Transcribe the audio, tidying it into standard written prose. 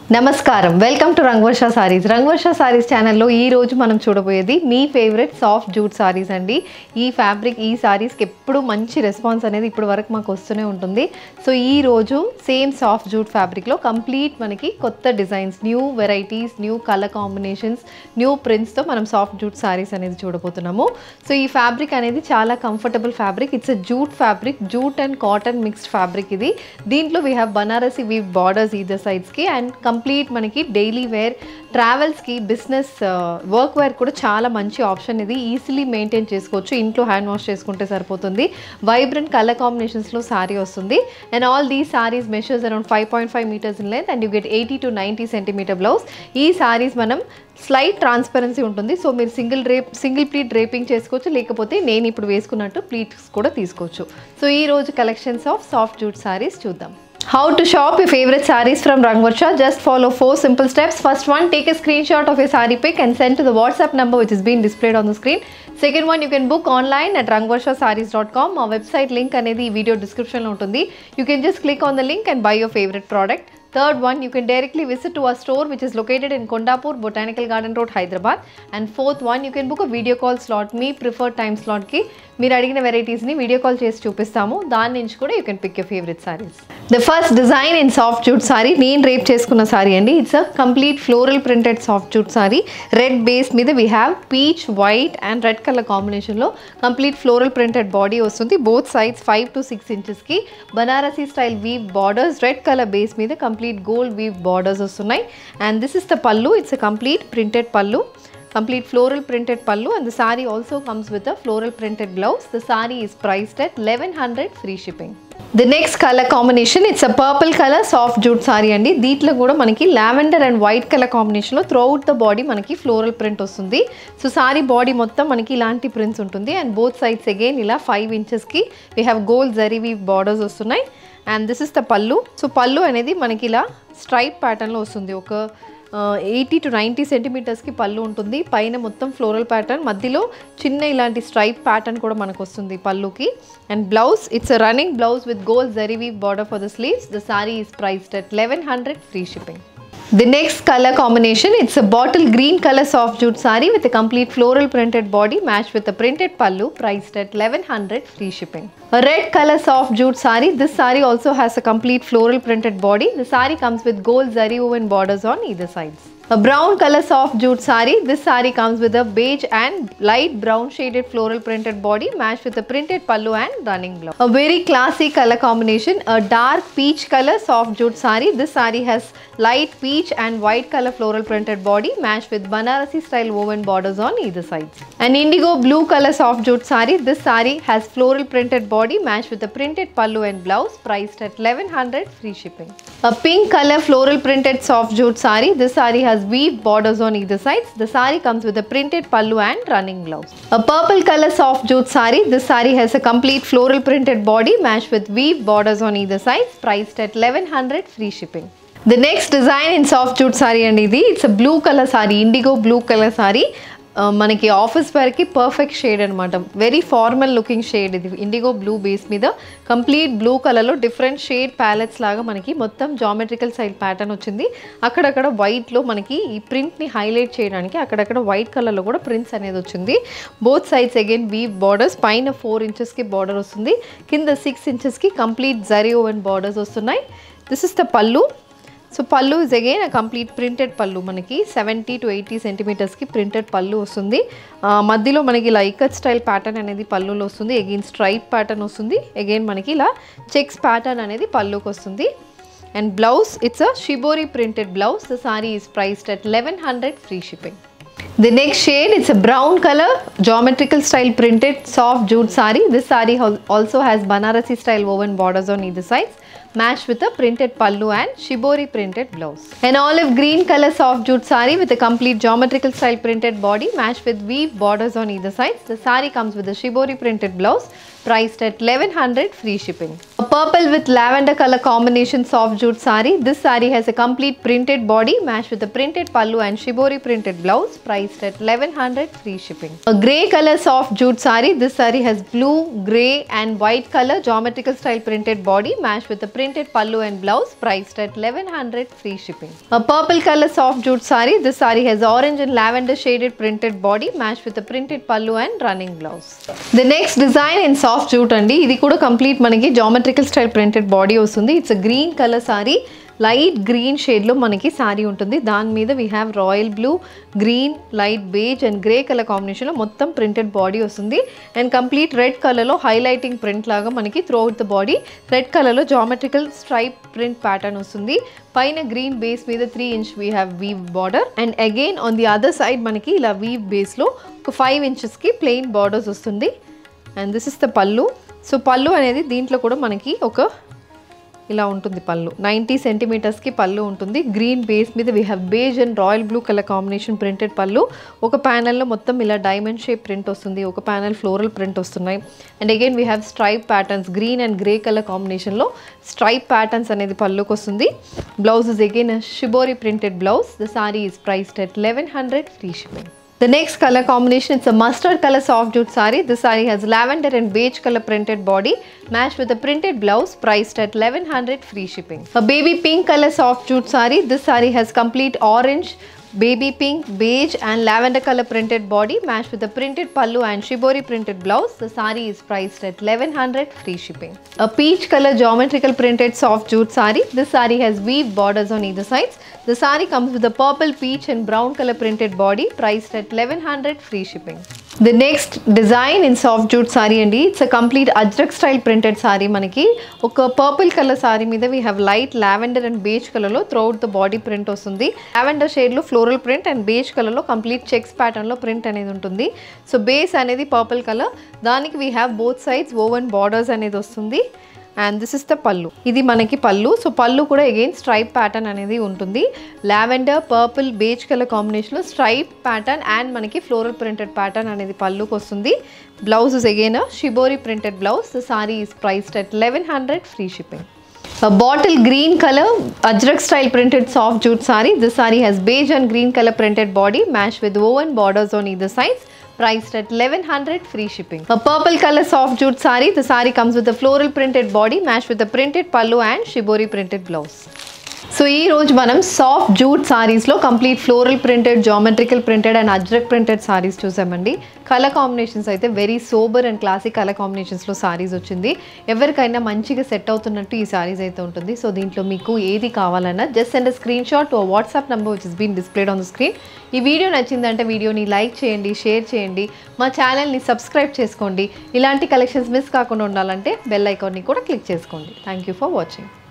నమస్కారం welcome to Rangavarsha saris Rangavarsha saris ఛానల్లో ఈ రోజు మనం చూడబోయేది మీ ఫేవరెట్ సాఫ్ట్ జూట్ సారీస్ అండి. ఈ ఫ్యాబ్రిక్ ఈ సారీస్కి ఎప్పుడు మంచి రెస్పాన్స్ అనేది ఇప్పుడు వరకు మాకు వస్తూనే ఉంటుంది. సో ఈ రోజు సేమ్ సాఫ్ట్ జూట్ ఫ్యాబ్రిక్లో కంప్లీట్ మనకి కొత్త designs, new varieties, new colour combinations, new ప్రింట్స్తో మనం సాఫ్ట్ జూట్ సారీస్ అనేది చూడబోతున్నాము. సో ఈ ఫ్యాబ్రిక్ అనేది చాలా comfortable fabric. It's a jute fabric, jute and cotton mixed fabric ఇది. దీంట్లో we have Banarasi weave borders either సైడ్స్కి అండ్ కంప్లీట్ మనకి డైలీ వేర్, ట్రావెల్స్కి, బిజినెస్, వర్క్ వేర్ కూడా చాలా మంచి ఆప్షన్ ఇది. ఈజీలీ మెయింటైన్ చేసుకోవచ్చు, ఇంట్లో హ్యాండ్ వాష్ చేసుకుంటే సరిపోతుంది. వైబ్రెంట్ కలర్ కాంబినేషన్స్లో సారీ వస్తుంది and all these saris measures around 5.5 meters in length and you get 80 to 90 centimeter blouse. ఈ సారీస్ మనం స్లైట్ ట్రాన్స్పరెన్సీ ఉంటుంది. సో మీరు సింగిల్ ప్లీట్ డ్రేపింగ్ చేసుకోవచ్చు, లేకపోతే నేను ఇప్పుడు వేసుకున్నట్టు ప్లీట్స్ కూడా తీసుకోవచ్చు. సో ఈ రోజు collections of soft jute saris చూద్దాం. How to shop your favorite sarees from Rangvarsha? Just follow 4 simple steps. First one, take a screenshot of your saree pic and send to the WhatsApp number which is being displayed on the screen. Second one, you can book online at rangvarshasarees.com. Our website link anedi video description lo untundi. You can just click on the link and buy your favorite product. Third one, you can directly visit to our store which is located in Kondapur, Botanical Garden Road, Hyderabad. And fourth one, you can book a video call slot, me preferred time slot ki మీరు అడిగిన వెరైటీస్ని video call చేసి చూపిస్తాము. దాని నుంచి కూడా you can pick your favourite saris. The first design in soft jute sari నేను drape చేసుకున్న సారీ అండి. It's a complete floral printed soft jute sari. Red base మీద we have peach, white and red colour కాంబినేషన్లో కంప్లీట్ ఫ్లోరల్ ప్రింటెడ్ బాడీ వస్తుంది. Both sides 5 to 6 inchesకి Banarasi style weave borders, red colour base మీద complete gold weave borders వస్తున్నాయి. And this is the పల్లు. It's a complete printed pallu, complete floral printed pallu, and the saree also comes with a floral printed blouse. The saree is priced at 1100 free shipping. The next color combination, it's a purple color soft jute saree andi. దీంట్లో కూడా మనకి lavender and white colour కాంబినేషన్లో throughout the body మనకి floral print వస్తుంది. So sari body మొత్తం మనకి ఇలాంటి prints ఉంటుంది అండ్ బోత్ సైడ్స్ అగైన్ ఇలా 5 inchesకి we have gold zari weave borders వస్తున్నాయి. And this is the pallu. So pallu అనేది మనకి ఇలా స్ట్రైప్ ప్యాటర్న్లో వస్తుంది. ఒక 80 to 90 centimetersకి పళ్ళు ఉంటుంది. పైన మొత్తం ఫ్లోరల్ ప్యాటర్న్, మధ్యలో చిన్న ఇలాంటి స్ట్రైప్ ప్యాటర్న్ కూడా మనకు వస్తుంది పళ్ళుకి. And blouse, it's a running blouse with gold zari weave border for the sleeves. The sari is priced at 1100 free shipping. The next color combination, it's a bottle green color soft jute saree with a complete floral printed body matched with a printed pallu, priced at 1100 free shipping. A red color soft jute saree. This saree also has a complete floral printed body. The saree comes with gold zari woven borders on either sides. A brown color soft jute saree. This saree comes with a beige and light brown shaded floral printed body matched with a printed pallu and running blouse. A very classy color combination, a dark peach color soft jute saree. This saree has light peach and white color floral printed body matched with Banarasi style woven borders on either sides. An indigo blue color soft jute saree. This saree has floral printed body matched with a printed pallu and blouse, priced at 1100 free shipping. A pink color floral printed soft jute saree. This saree has weave borders on either sides. The saree comes with a printed pallu and running blouse. A purple color soft jute saree. This saree has a complete floral printed body matched with weave borders on either sides, priced at 1100 free shipping. The next design in soft jute saree and idi, it's a blue color saree, indigo blue color saree. మనకి office వేర్కి perfect shade అనమాట. Very formal looking shade ఇది. Indigo blue base మీద complete blue కలర్లో different shade palettes లాగా మనకి మొత్తం geometrical style pattern వచ్చింది. అక్కడక్కడ వైట్లో మనకి ఈ ప్రింట్ని హైలైట్ చేయడానికి అక్కడక్కడ వైట్ కలర్లో కూడా ప్రింట్స్ అనేది వచ్చింది. Both sides again weave borders. పైన 4 inchesకి బార్డర్ వస్తుంది, కింద 6 inchesకి కంప్లీట్ జరీ ఓవెన్ బార్డర్స్ వస్తున్నాయి. This is the pallu. So pallu is again a complete printed pallu. మనకి 70 to 80 centimetersకి ప్రింటెడ్ పల్లు వస్తుంది. మధ్యలో మనకి ఇలా ఇకత్ స్టైల్ ప్యాటర్న్ అనేది పల్లులో వస్తుంది. అగైన్ స్ట్రైప్ ప్యాటర్న్ వస్తుంది. అగైన్ మనకి ఇలా చెక్స్ ప్యాటర్న్ అనేది పల్లుకి వస్తుంది. And blouse, it's a shibori printed blouse. The sari is priced at 1100 free shipping. The next shade, it's a brown color geometrical style printed soft jute saree. This saree also has Banarasi style woven borders on either sides, matched with a printed pallu and shibori printed blouse. An olive green color soft jute saree with a complete geometrical style printed body matched with weave borders on either sides. The saree comes with a shibori printed blouse. priced at 1100 free shipping. A purple with lavender color combination soft jute saree. This saree has a complete printed body matched with a printed pallu and shibori printed blouse, priced at 1100 free shipping. A grey color soft jute saree. This saree has blue, grey and white color geometrical style printed body matched with a printed pallu and blouse, priced at 1100 free shipping. A purple color soft jute saree. This saree has orange and lavender shaded printed body matched with a printed pallu and running blouse. The next design in soft jute andi, idi kuda complete manaki geometrical style printed body ostundi. It's a green color saree, light green షేడ్లో మనకి శారీ ఉంటుంది. దాని మీద we have royal blue, green, light beige and grey colour కాంబినేషన్లో మొత్తం printed body వస్తుంది. And complete red కలర్లో highlighting print లాగా మనకి throughout the body red కలర్లో జామెట్రికల్ స్ట్రైప్ ప్రింట్ ప్యాటర్న్ వస్తుంది. పైన గ్రీన్ బేస్ మీద 3 inch we have weave border and again on the other side మనకి ఇలా వీవ్ బేస్లో ఒక 5 inchesకి ప్లెయిన్ బార్డర్స్ వస్తుంది. And this is the pallu. So pallu అనేది దీంట్లో కూడా మనకి ఒక ఇలా ఉంటుంది పళ్ళు. 90 centimeters పళ్ళు ఉంటుంది. గ్రీన్ బేస్ మీద we have beige and royal blue colour combination printed pallu. ఒక ప్యానల్లో మొత్తం ఇలా డైమండ్ షేప్ ప్రింట్ వస్తుంది, ఒక ప్యానల్ ఫ్లోరల్ ప్రింట్ వస్తున్నాయి. And again we have stripe patterns, green and grey colour కాంబినేషన్లో స్ట్రైప్ ప్యాటర్న్స్ అనేది పళ్ళుకి వస్తుంది. Blouse is again shibori printed blouse. The sari is priced at 1100 free shipping. The next color combination, it's a mustard color soft jute saree. This saree has lavender and beige color printed body matched with a printed blouse, priced at 1100 free shipping. A baby pink color soft jute saree. This saree has complete orange, baby pink, beige and lavender color printed body matched with a printed pallu and shibori printed blouse. The saree is priced at 1100 free shipping. A peach color geometrical printed soft jute saree. This saree has weave borders on either sides. The saree comes with a purple, peach and brown color printed body, priced at 1100 free shipping. The next design in soft jute saree andi, it's a complete ajrak style printed saree. Manaki oka purple color saree మీద we have light lavender and beige color లో throughout the body print వస్తుంది. lavender shade లో floral print and beige color లో complete checks pattern లో print అనేది ఉంటుంది. So base అనేది purple color, దానికి we have both sides woven borders అనేది వస్తుంది. అండ్ దిస్ ఇస్ ద పళ్ళు. ఇది మనకి పళ్ళు. సో పళ్ళు కూడా అగైన్ స్ట్రైప్ ప్యాటర్న్ అనేది ఉంటుంది. లావెండర్, పర్పుల్, బేజ్ కలర్ కాంబినేషన్లో స్ట్రైప్ ప్యాటర్న్ అండ్ మనకి ఫ్లోరల్ ప్రింటెడ్ ప్యాటర్న్ అనేది పళ్ళుకి వస్తుంది. Blouse is again shibori printed blouse. The sari is priced at 1100 free shipping. A bottle green color ajrak style printed soft jute saree. This saree has beige and green color printed body matched with woven borders on either sides, priced at 1100 free shipping. A purple color soft jute saree. The saree comes with a floral printed body matched with a printed pallu and shibori printed blouse. So ఈ రోజు మనం soft jute సారీస్లో complete floral printed, geometrical printed and Ajrak printed saris చూసామండి. Colour combinations అయితే very sober and classic colour కాంబినేషన్స్లో సారీస్ వచ్చింది. ఎవరికైనా మంచిగా సెట్ అవుతున్నట్టు ఈ సారీస్ అయితే ఉంటుంది. సో దీంట్లో మీకు ఏది కావాలన్నా just send a screenshot to WhatsApp number which is been displayed on the screen. ఈ వీడియో నచ్చిందంటే వీడియోని లైక్ చేయండి, షేర్ చేయండి, మా ఛానల్ని సబ్స్క్రైబ్ చేసుకోండి. ఇలాంటి కలెక్షన్స్ మిస్ కాకుండా ఉండాలంటే బెల్ ఐకాన్ని కూడా క్లిక్ చేసుకోండి. Thank you for watching.